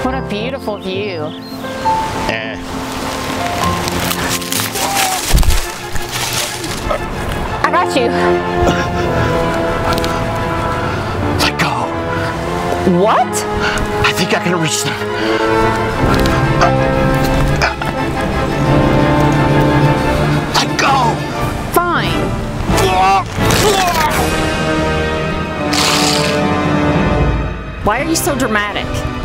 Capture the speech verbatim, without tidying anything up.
What a beautiful view. Eh. I got you. Let go. What? I think I can reach them. Let go. Fine. Why are you so dramatic?